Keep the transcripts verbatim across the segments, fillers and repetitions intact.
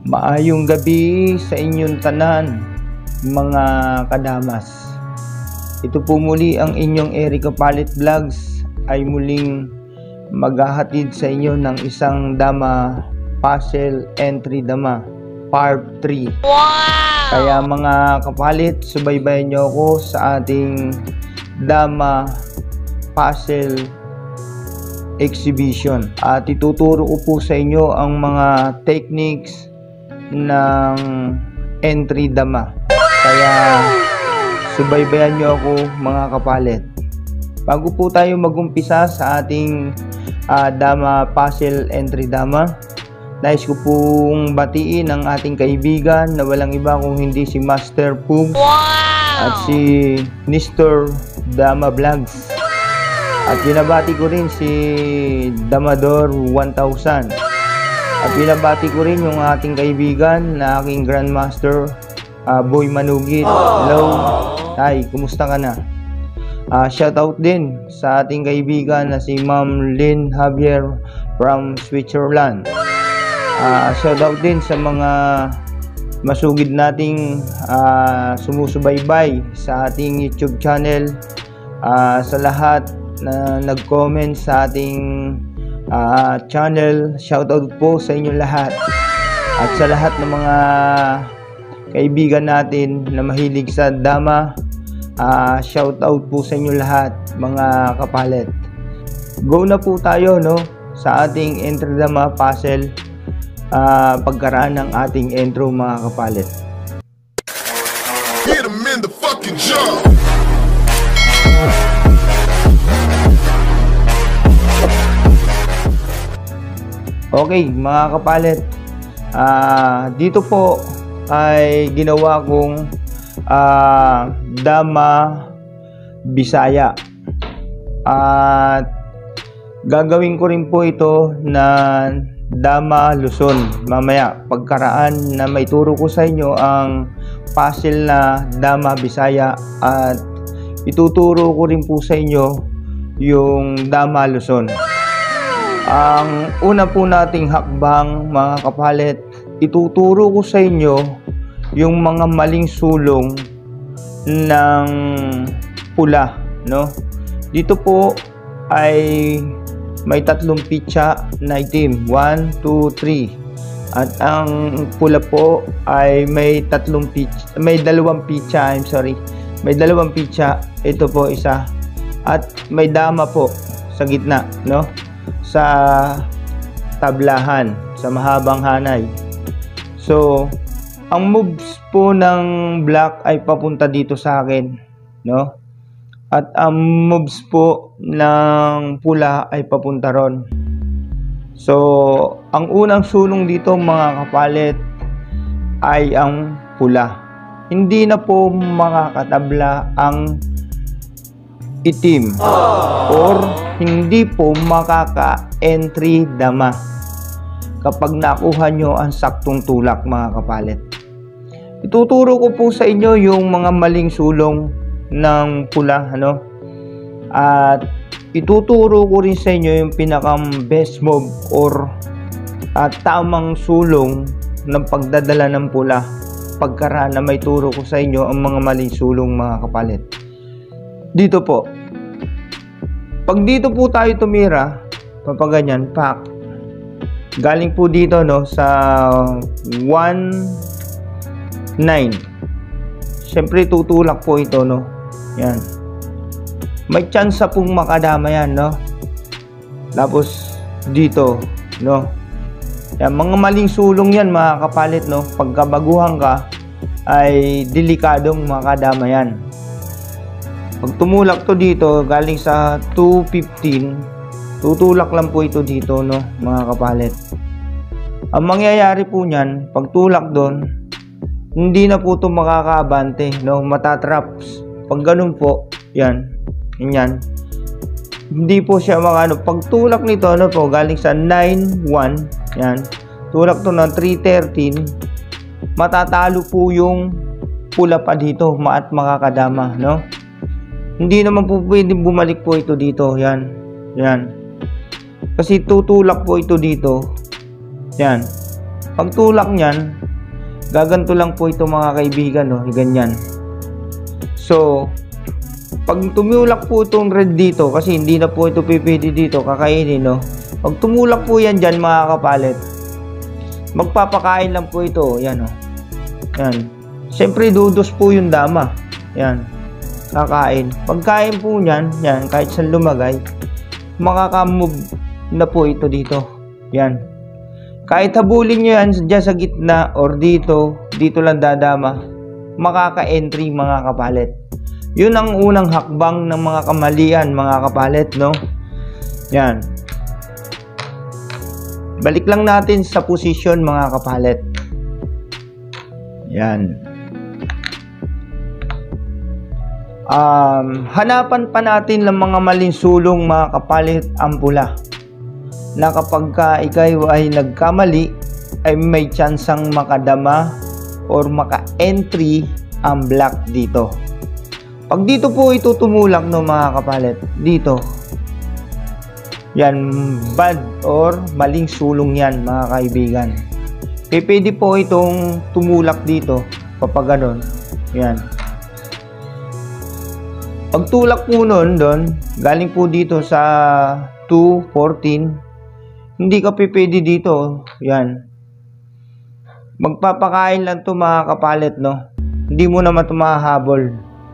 Maayong gabi sa inyong tanan, mga kadamas. Ito po muli ang inyong Eric Kapalit Vlogs ay muling maghahatid sa inyo ng isang dama puzzle entry dama part three. Wow! Kaya mga kapalit, subaybayan nyo ako sa ating dama puzzle exhibition at ituturo ko po sa inyo ang mga techniques ng entry dama. Kaya subaybayan nyo ako mga kapalit. Bago po tayo magumpisa sa ating uh, dama puzzle entry dama, nais ko pong batiin ang ating kaibigan na walang iba kung hindi si Master Pugs. Wow! At si Mister Dama Vlogs. At binabati ko rin si Damador one thousand. At binabati ko rin yung ating kaibigan na aking Grandmaster, uh, Boy Manugit. Hello. Hi, kumusta ka na? Uh, shoutout din sa ating kaibigan na si Ma'am Lynn Javier from Switzerland. Uh, shoutout din sa mga masugid nating uh, sumusubaybay sa ating YouTube channel, uh, sa lahat na nag-comment sa ating uh, channel. Shoutout po sa inyo lahat at sa lahat ng mga kaibigan natin na mahilig sa dama. Uh, shoutout po sa inyo lahat mga kapalit. Go na po tayo no sa ating entry dama puzzle, uh, pagkaraan ng ating intro mga kapalit. Hit 'em in the fucking jaw. Okay mga kapalit, uh, dito po ay ginawa kong uh, dama Bisaya at gagawin ko rin po ito na dama Luzon mamaya pagkaraan na may turo ko sa inyo ang puzzle na dama Bisaya, at ituturo ko rin po sa inyo yung dama Luzon. Ang una po nating hakbang mga kapalit, ituturo ko sa inyo yung mga maling sulong ng pula, no? Dito po ay may tatlong pitsa na itim, one, two, three. At ang pula po ay may tatlong pitsa, may dalawang pitsa, I'm sorry. May dalawang pitsa, ito po isa. At may dama po sa gitna, no? Sa tablahan, sa mahabang hanay. So, ang moves po ng black ay papunta dito sa akin, no? At ang moves po ng pula ay papunta ron. So, ang unang sulong dito mga kapalit ay ang pula. Hindi na po makakatabla ang itim or hindi po makaka-entry dama kapag nakuha nyo ang saktong tulak mga kapalit. Ituturo ko po sa inyo yung mga maling sulong ng pula, ano? At ituturo ko rin sa inyo yung pinakang best move or at tamang sulong ng pagdadala ng pula pagkaraan na may turo ko sa inyo ang mga maling sulong mga kapalit. Dito po, pag dito po tayo tumira, papaganyan, pak, galing po dito no sa one nine. Siyempre tutulak po ito no. Yan. May chance pong makadama yan no. Tapos dito no. Yan, mga maling sulong yan mga kapalit no. Pagkabaguhan ka ay delikadong makadama yan. Pag tumulak to dito galing sa two fifteen, tutulak lang po ito dito no mga kapalit. Ang mangyayari po niyan, pag tulak doon, hindi na po ito makakabante, no? Matatraps. Pag ganun po, yan, yan, hindi po siya makano. Pag tulak nito, ano po, galing sa nine one, yan, tulak to ng three thirteen, matatalo po yung pula pa dito, at makakadama, no? Hindi naman po pwedeng bumalik po ito dito, yan, yan. Kasi tutulak po ito dito, yan. Pag tulak niyan, Gaganto lang po ito mga kaibigan, no? Ganyan. So, pag tumulak po itong red dito, kasi hindi na po ito pipili dito, kakainin, no? Pag tumulak po yan dyan mga kapalit, magpapakain lang po ito. Yan, no? Yan. Siyempre, dudos po yung dama. Yan. Kakain. Pagkain po niyan, yan, kahit saan lumagay, makakamove na po ito dito. Yan. Kahit habulin nyo yan dyan sa gitna or dito, dito lang dadama, makaka-entry mga kapalit. Yun ang unang hakbang ng mga kamalian mga kapalit, no? Yan. Balik lang natin sa posisyon mga kapalit. Yan. Um, hanapan pa natin ng mga maling sulong mga kapalit ang pula, na kapag ka ikaw ay nagkamali ay may tsansang makadama or maka-entry ang black dito. Pag dito po ito tumulak, no mga kapalit, dito, yan, bad or maling sulong yan mga kaibigan. E pwede po itong tumulak dito kapag ganon. Yan. Pag tulak po nun doon, galing po dito sa two fourteen, hindi ka pipili dito. Yan. Magpapakain lang to mga kapalit, no? Hindi mo naman ito mahahabol.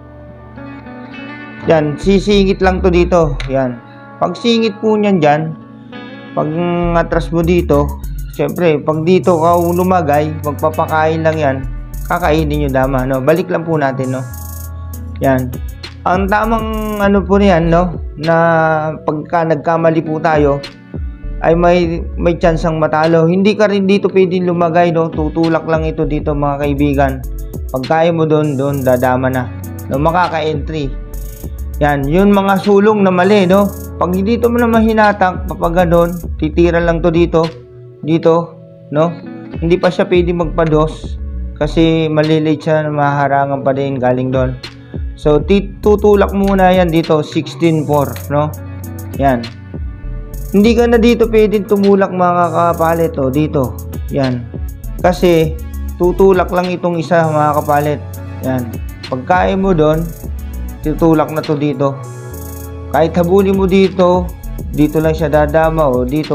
Yan. Sisingit lang to dito. Yan. Pag singit po niyan dyan, pag atras mo dito, siyempre, pag dito ka lumagay, magpapakain lang yan. Kakainin yung dama, no? Balik lang po natin, no? Yan. Ang tamang ano po niyan, no? Na pagka nagkamali po tayo, ay may may chance ang matalo. Hindi ka rin dito pwedeng lumagay, no? Tutulak lang ito dito mga kaibigan. Pag kaya mo doon, doon dadama na, no? Makaka-entry. Yan, yun mga sulong na mali, no? Pag dito mo na mahinatak, kapag doon, titira lang to dito, dito, no? Hindi pa siya pwedeng magpados kasi malilate siya, maharangan pa din galing doon. So, tutulak muna yan dito, sixteen four, no? Yan. Hindi ka na dito pwedeng tumulak mga kapalit, o dito. Yan. Kasi tutulak lang itong isa mga kapalit. Yan. Pagkain mo doon, tutulak na to dito. Kahit habulin mo dito, dito lang siya dadama o dito.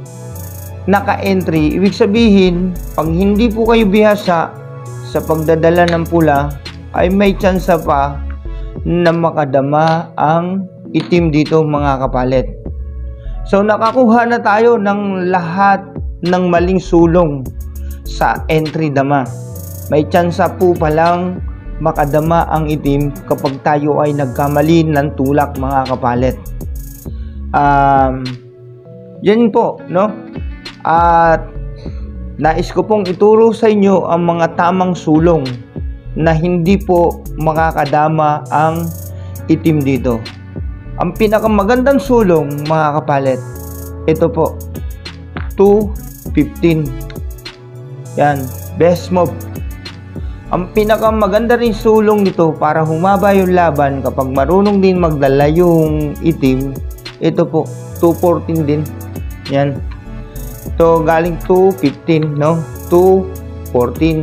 Naka-entry. Ibig sabihin, pag hindi po kayo bihasa sa pagdadala ng pula, ay may chance pa na makadama ang itim dito mga kapalit. So, nakakuha na tayo ng lahat ng maling sulong sa entry dama. May tsansa po palang makadama ang itim kapag tayo ay nagkamali ng tulak mga kapalit. Um, yan po, no? At nais ko pong ituro sa inyo ang mga tamang sulong na hindi po makakadama ang itim dito. Ang pinakamagandang sulong mga kapalit, ito po, two fifteen. Yan, best move. Ang pinakamaganda rin sulong nito para humaba yung laban kapag marunong din magdala yung itim, ito po, two fourteen din. Yan. Ito galing two fifteen, no? two fourteen.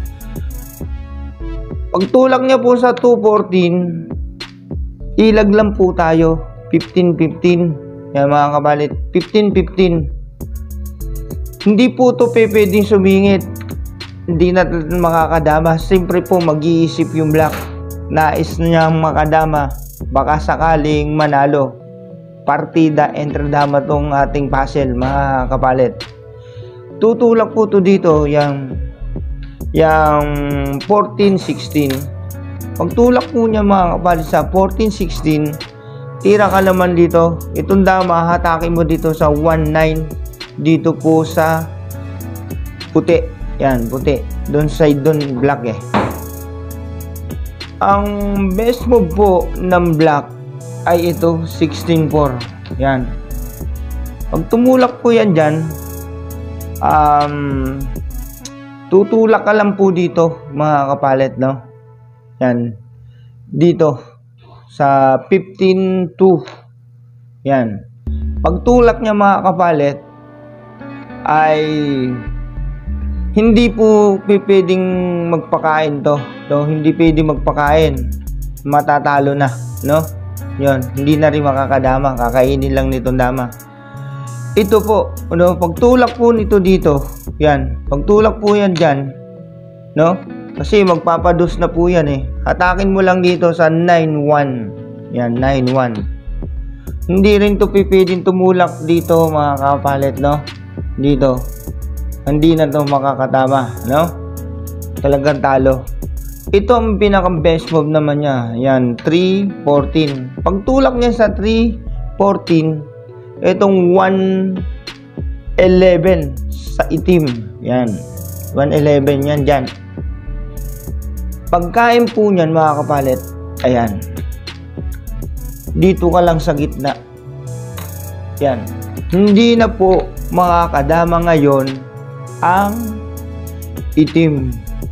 Pag tulak niya po sa two fourteen, ilag lang po tayo, fifteen fifteen. Yan mga kapalit, fifteen fifteen. Hindi po ito pwedeng sumingit. Hindi natin makakadama. Siyempre po mag-iisip yung black. Nais niyang makadama. Baka sakaling manalo. Partida entre dama tong ating puzzle mga kapalit. Tutulak po ito dito yung, yung fourteen sixteen. Pag tulak po niya mga kapalit sa fourteen sixteen, tira ka naman dito. Itong dama, hatakin mo dito sa one nine. Dito po sa puti. Yan, puti. Doon side doon, black eh. Ang best move po ng black ay ito, sixteen four. Yan. Pag tumulak po yan dyan, um, tutulak ka lang po dito, mga kapalit, no? Yan. Dito. Sa fifteen two. Yan. Pag tulak niya mga kapalit, ay Hindi po pwedeng magpakain to. So, hindi pwedeng magpakain. Matatalo na, no? Yon, hindi na rin makakadama. Kakainin lang nitong dama. Ito po, ano, pagtulak po nito dito, yan. Pagtulak po yan dyan, no? Kasi magpapados na po yan eh. Hatakin mo lang dito sa nine one. Yan, nine one. Hindi rin to pwedeng tumulak dito mga kapalit, no? Dito. Hindi na to makakatama, no? Talagang talo. Ito ang pinaka best move naman niya. Yan, three fourteen. Pagtulak niya sa three fourteen, itong one eleven sa itim. Yan, one eleven yan dyan. Pagkain po niyan mga kapalit, ayan. Dito ka lang sa gitna. Yan. Hindi na po makakadama ngayon ang itim,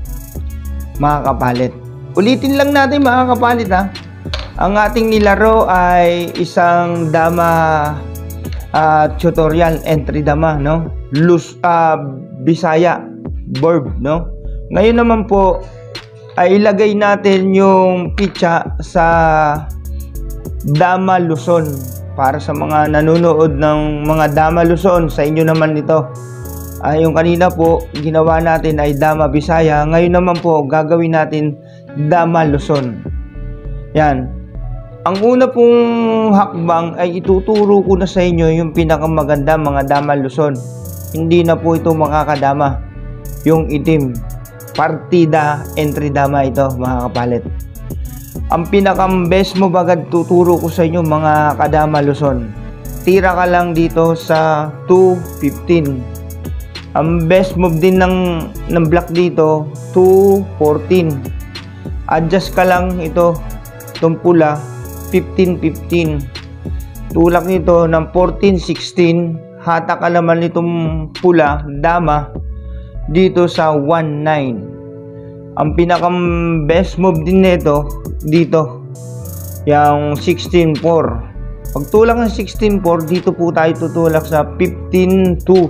mga kapalit. Ulitin lang natin mga kapalit ha. Ang ating nilaro ay isang dama uh, tutorial entry dama, no? Lus, uh, Bisaya verb, no? Ngayon naman po ay ilagay natin yung pitsa sa dama Luzon para sa mga nanonood ng mga dama Luzon. Sa inyo naman ito. Uh, yung kanina po, ginawa natin ay Dama Bisaya. Ngayon naman po, gagawin natin Dama Luzon. Yan. Ang una pong hakbang ay ituturo ko na sa inyo yung pinakamaganda mga Dama Luzon. Hindi na po ito makakadama. Yung itim. Partida entry dama ito, mga kapalit. Ang pinakam-best mo bagad tuturo ko sa inyo mga kadama Luzon. Tira ka lang dito sa two fifteen. Ang best move din ng, ng black dito, two fourteen. Adjust ka lang ito, itong pula, fifteen fifteen. Tulak nito ng fourteen sixteen. Hata ka naman itong pula, dama, dito sa one nine. Ang pinakang best move din nito, dito, yung sixteen four. Pag tulak ng sixteen four, dito po tayo tutulak sa fifteen two.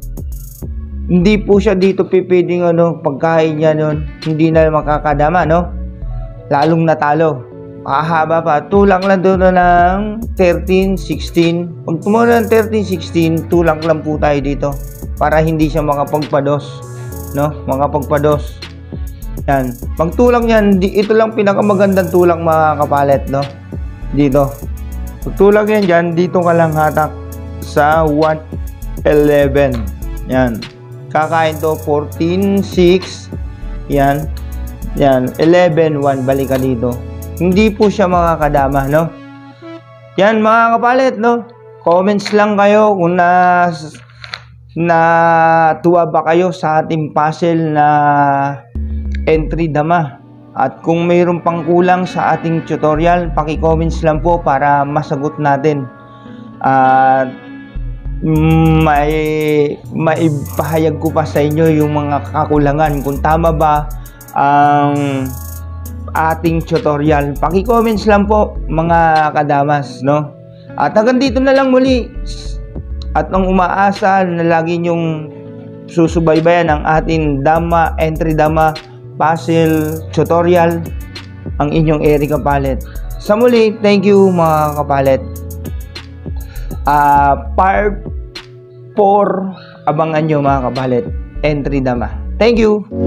Hindi po siya dito pipiding ano, pagkain niya nun, hindi na makakadama, no? Lalong natalo. Mahaba pa. Tulak lang doon ng thirteen sixteen. Pag tumula ng thirteen sixteen, tulak lang po tayo dito para hindi siya makapagpados, no? Makapagpados. Yan. Pag tulak niyan, ito lang pinakamagandang tulak mga kapalit, no? Dito. Pag tulak yan dyan, dito ka lang hatak sa one eleven. Yan. Kakain to fourteen six. Yan. Yan, eleven one, balik ka dito. Hindi po siya makakadama, no? Yan mga kapalit, no? Comments lang kayo kung na na tuwa ba kayo sa ating puzzle na entry dama. At kung mayroon pang kulang sa ating tutorial, paki-comments lang po para masagot natin. At uh, may maipahayag ko pa sa inyo yung mga kakulangan, kung tama ba ang ating tutorial. Paki-comments lang po mga kadamas, no? At hanggang dito na lang muli. At ang umaasa na lagi nyong susubaybayan ang ating dama, entry dama, puzzle, tutorial, ang inyong Eric Kapalit. Sa muli, thank you mga kapalit. Uh, part four, abangan nyo mga kapalit, entry dama. Thank you!